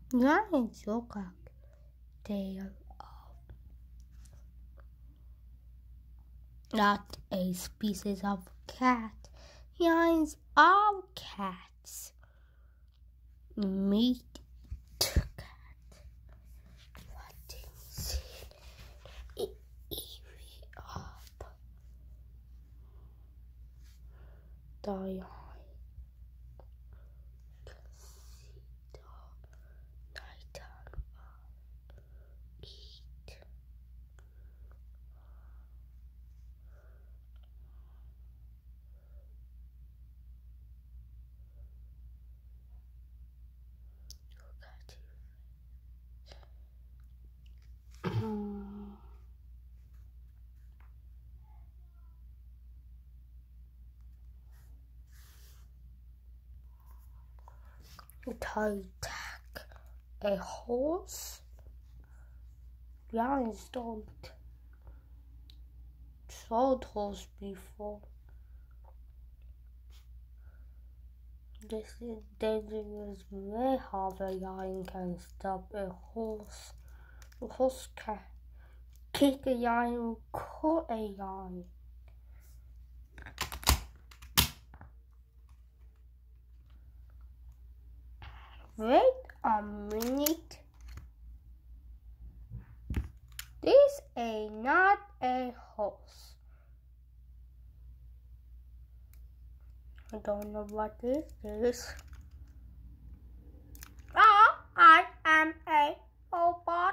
Giants look like they are not a species of cat. Giants are cats. Meet cat. What is it? Up. The I attack a horse. Lions don't throw horse before. This is dangerous way how a lion can stop a horse. A horse can kick a lion, call a lion. Wait a minute. This is not a horse. I don't know what this is. I am a robot.